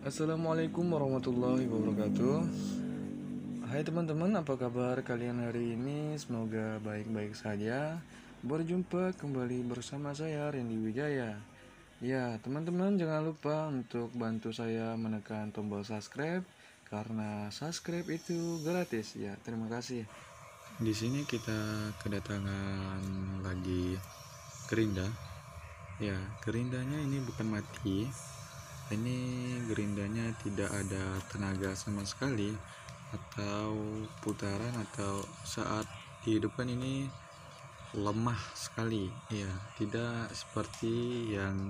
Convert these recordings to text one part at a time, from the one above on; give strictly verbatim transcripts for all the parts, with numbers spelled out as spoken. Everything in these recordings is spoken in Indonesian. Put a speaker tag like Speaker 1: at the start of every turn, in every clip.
Speaker 1: Assalamualaikum warahmatullahi wabarakatuh. Hai teman-teman, apa kabar kalian hari ini? Semoga baik-baik saja. Berjumpa kembali bersama saya Randy Wijaya. Ya, teman-teman jangan lupa untuk bantu saya menekan tombol subscribe karena subscribe itu gratis ya. Terima kasih. Di sini kita kedatangan lagi gerinda. Ya, gerindanya ini bukan mati. Ini gerindanya tidak ada tenaga sama sekali, atau putaran atau saat dihidupkan ini lemah sekali ya, tidak seperti yang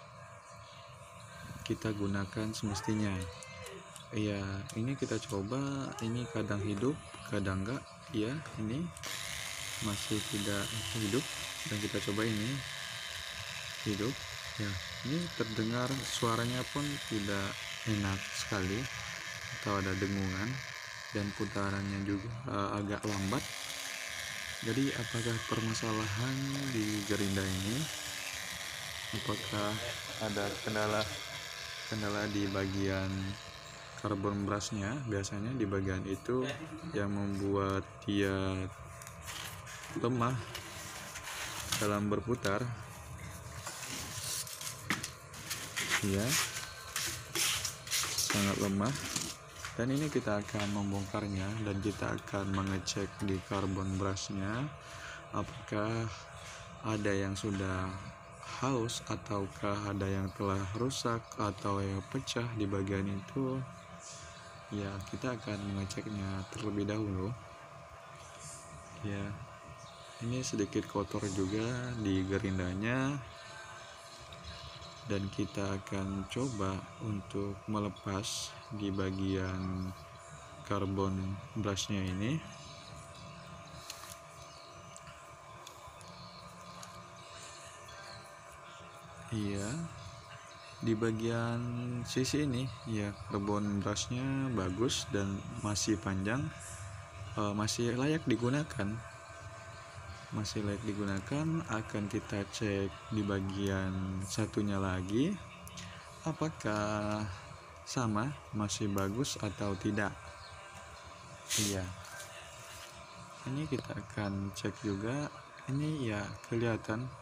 Speaker 1: kita gunakan semestinya ya. Ini kita coba, ini kadang hidup kadang enggak ya, ini masih tidak hidup, dan kita coba ini hidup ya. Ini terdengar suaranya pun tidak enak sekali, atau ada dengungan, dan putarannya juga uh, agak lambat. Jadi apakah permasalahan di gerinda ini? Apakah ada kendala kendala di bagian karbon brusnya? Biasanya di bagian itu yang membuat dia lemah dalam berputar ya, sangat lemah. Dan ini kita akan membongkarnya, dan kita akan mengecek di karbon brushnya apakah ada yang sudah haus, ataukah ada yang telah rusak atau yang pecah di bagian itu ya. Kita akan mengeceknya terlebih dahulu ya. Ini sedikit kotor juga di gerindanya, dan kita akan coba untuk melepas di bagian karbon brushnya ini. Iya, di bagian sisi ini ya, karbon brushnya bagus dan masih panjang, e, masih layak digunakan masih layak digunakan. Akan kita cek di bagian satunya lagi, apakah sama, masih bagus atau tidak. Iya, ini kita akan cek juga. Ini ya, kelihatan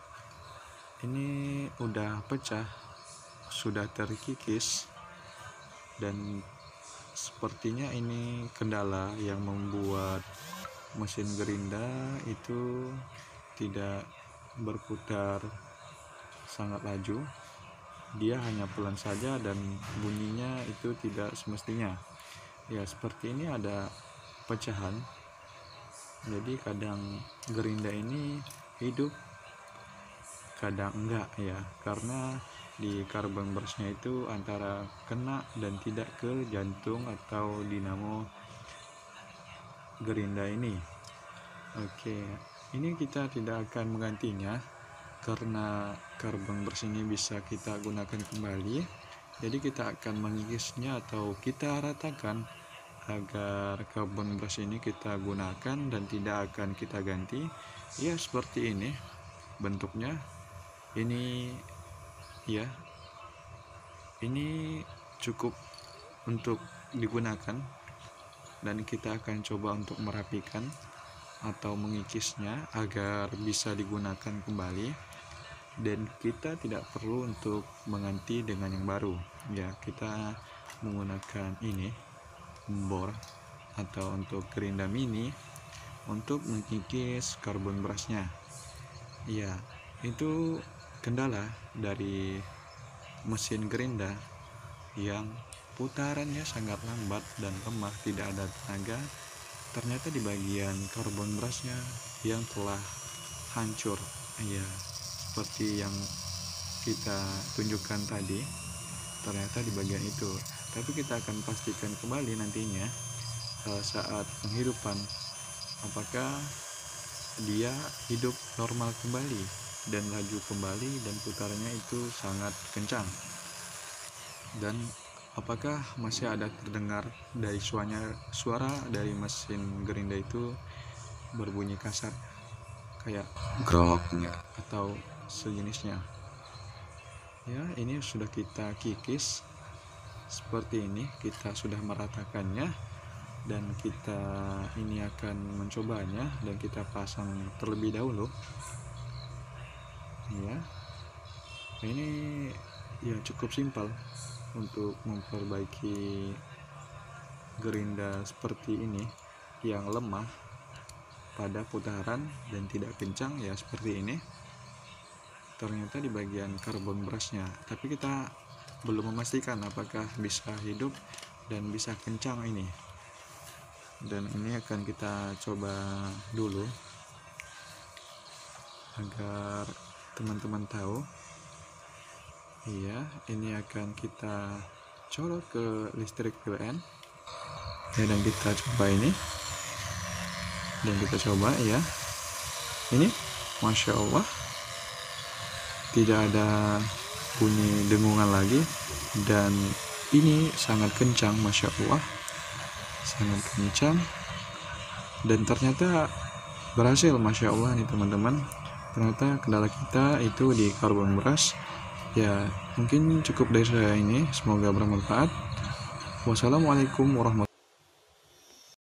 Speaker 1: ini udah pecah, sudah terkikis, dan sepertinya ini kendala yang membuat mesin gerinda itu tidak berputar sangat laju. Dia hanya pelan saja, dan bunyinya itu tidak semestinya ya. Seperti ini ada pecahan, jadi kadang gerinda ini hidup kadang enggak ya, karena di karbon brushnya itu antara kena dan tidak ke jantung atau dinamo gerinda ini. Oke, ini kita tidak akan menggantinya karena karbon brush ini bisa kita gunakan kembali. Jadi kita akan mengikisnya atau kita ratakan agar karbon brush ini kita gunakan dan tidak akan kita ganti ya. Seperti ini bentuknya. Ini ya, ini cukup untuk digunakan, dan kita akan coba untuk merapikan atau mengikisnya agar bisa digunakan kembali, dan kita tidak perlu untuk mengganti dengan yang baru ya. Kita menggunakan ini bor atau untuk gerinda mini untuk mengikis karbon brushnya ya. Itu kendala dari mesin gerinda yang putarannya sangat lambat dan lemah, tidak ada tenaga. Ternyata di bagian karbon brushnya yang telah hancur ya, seperti yang kita tunjukkan tadi. Ternyata di bagian itu, tapi kita akan pastikan kembali nantinya saat penghidupan apakah dia hidup normal kembali dan laju kembali, dan putarannya itu sangat kencang, dan apakah masih ada terdengar dari suaranya, suara dari mesin gerinda itu berbunyi kasar kayak grok atau sejenisnya ya. Ini sudah kita kikis seperti ini, kita sudah meratakannya, dan kita ini akan mencobanya, dan kita pasang terlebih dahulu ya. Ini ya cukup simpel untuk memperbaiki gerinda seperti ini yang lemah pada putaran dan tidak kencang ya, seperti ini. Ternyata di bagian karbon brushnya, tapi kita belum memastikan apakah bisa hidup dan bisa kencang ini, dan ini akan kita coba dulu agar teman-teman tahu. Iya, ini akan kita colok ke listrik P L N ya, dan kita coba ini, dan kita coba ya. Ini Masya Allah, tidak ada bunyi dengungan lagi, dan ini sangat kencang, Masya Allah, sangat kencang, dan ternyata berhasil, Masya Allah nih teman-teman. Ternyata kendala kita itu di karbon brush ya. Mungkin cukup dari saya ini, semoga bermanfaat. Wassalamualaikum warahmatullahi wabarakatuh.